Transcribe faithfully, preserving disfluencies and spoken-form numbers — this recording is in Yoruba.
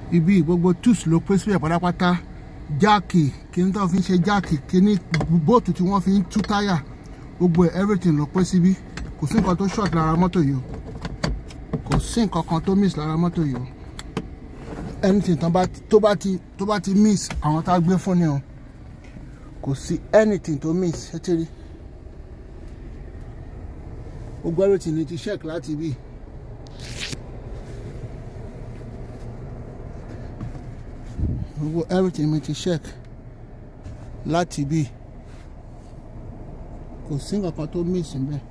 ibi gbogbo tools ló pé síbẹ̀ pátápátá. Jáàkì kíní tó fi ń ṣe jáàkì kíní bóòtù tí wọ́n fi ń tú táyà gbogbo everything ló pé síbí. Kò sí nǹkan tó short lára mọ́tò yìí o. Kò sí nǹkan kan tó miss lára mọ́tò yìí o. Anything tó bá tó bá ti tó bá ti miss àwọn tá a gbé fún ni o. Kò sí anything tó miss ẹ ti rí. Gbogbo everything ni ti check láti bí. Gbogbo everything mi ti check láti bí. Kò sí nǹkan kan tó miss níbẹ̀.